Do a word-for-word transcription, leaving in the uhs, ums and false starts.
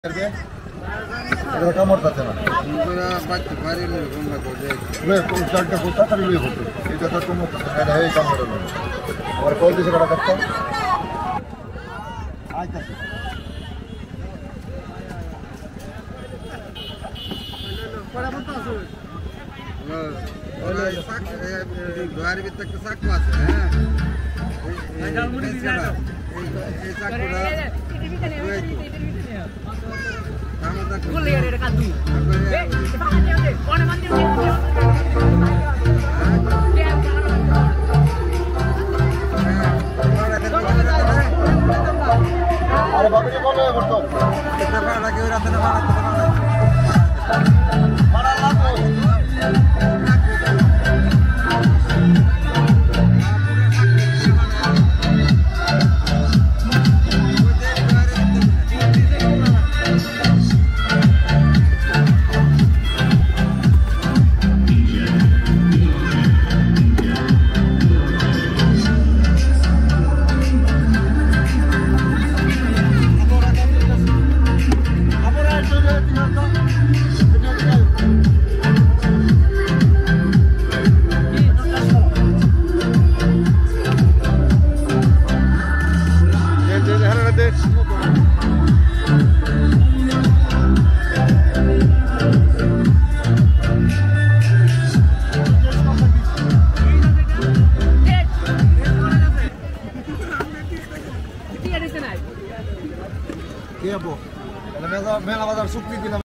এটা কামড় পাচ্ছে না তোরা বাচ্চা পারি না তোমরা করে লে কোন চারটা কোথা থেকে লই হতো এটা তো তুমি এটা এই কামড় না আর কল দিছে বড় কথা আইতাছে পড়া মত আছে ওলা সাক দুয়ারি ভিতর একটা সাক আছে হ্যাঁ এই ডালমুড়ি দিলা এই এই সাকটা Kuliah dari kadu. Eh, kita mandi mandi. Orang mandi mandi. Ada bagus boleh betul. Kita lagi urat ada mana kita mana. Mana lagu. Iya, Bu. Kalau mereka mereka ada sukti